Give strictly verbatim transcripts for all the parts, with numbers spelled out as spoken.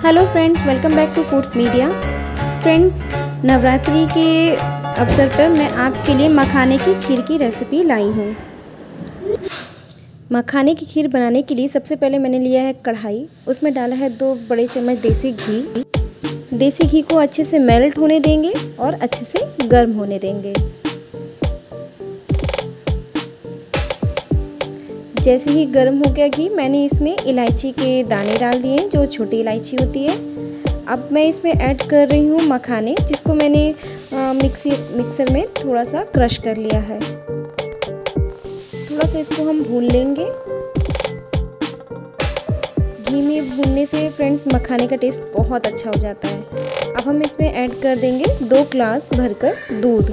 Hello friends, welcome back to foods media. Friends, Navratri के अवसर पर मैं आपके लिए मखाने की खीर की रेसिपी लाई हूँ। मखाने की खीर बनाने के लिए सबसे पहले मैंने लिया है कढ़ाई। उसमें डाला है दो बड़े चम्मच देसी घी। देसी घी को अच्छे से मेल्ट होने देंगे और अच्छे से गर्म होने देंगे। जैसे ही गर्म हो गया घी, मैंने इसमें इलायची के दाने डाल दिए, जो छोटी इलायची होती है। अब मैं इसमें ऐड कर रही हूँ मखाने, जिसको मैंने आ, मिक्सी मिक्सर में थोड़ा सा क्रश कर लिया है। थोड़ा सा इसको हम भून लेंगे। घी में भूनने से फ्रेंड्स मखाने का टेस्ट बहुत अच्छा हो जाता है। अब हम इसमें ऐड कर देंगे दो ग्लास भरकर दूध,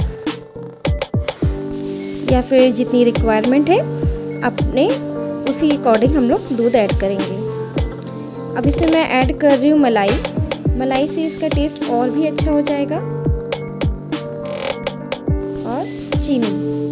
या फिर जितनी रिक्वायरमेंट है अपने उसी अकॉर्डिंग हम लोग दूध ऐड करेंगे। अब इसमें मैं ऐड कर रही हूँ मलाई। मलाई से इसका टेस्ट और भी अच्छा हो जाएगा। और चीनी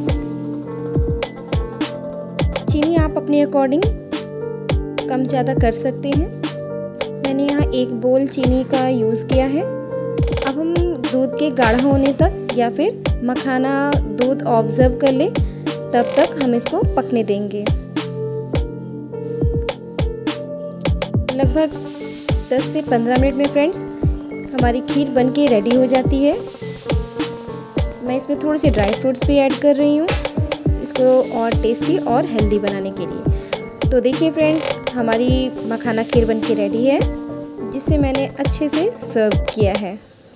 चीनी आप अपने अकॉर्डिंग कम ज़्यादा कर सकते हैं। मैंने यहाँ एक बोल चीनी का यूज़ किया है। अब हम दूध के गाढ़ा होने तक या फिर मखाना दूध ऑब्जर्व कर ले, तब तक हम इसको पकने देंगे। लगभग दस से पंद्रह मिनट में फ्रेंड्स हमारी खीर बनके रेडी हो जाती है। मैं इसमें थोड़े से ड्राई फ्रूट्स भी ऐड कर रही हूँ, इसको और टेस्टी और हेल्दी बनाने के लिए। तो देखिए फ्रेंड्स, हमारी मखाना खीर बनके रेडी है, जिसे मैंने अच्छे से सर्व किया है।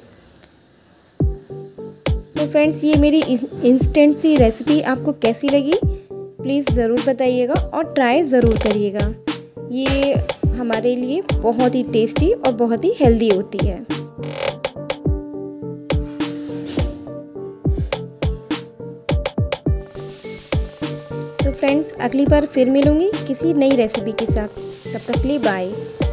तो फ्रेंड्स, ये मेरी इंस्टेंट सी रेसिपी आपको कैसी लगी प्लीज़ ज़रूर बताइएगा और ट्राई ज़रूर करिएगा। ये हमारे लिए बहुत ही टेस्टी और बहुत ही हेल्दी होती है। तो फ्रेंड्स, अगली बार फिर मिलूँगी किसी नई रेसिपी के साथ। तब तक के लिए बाय।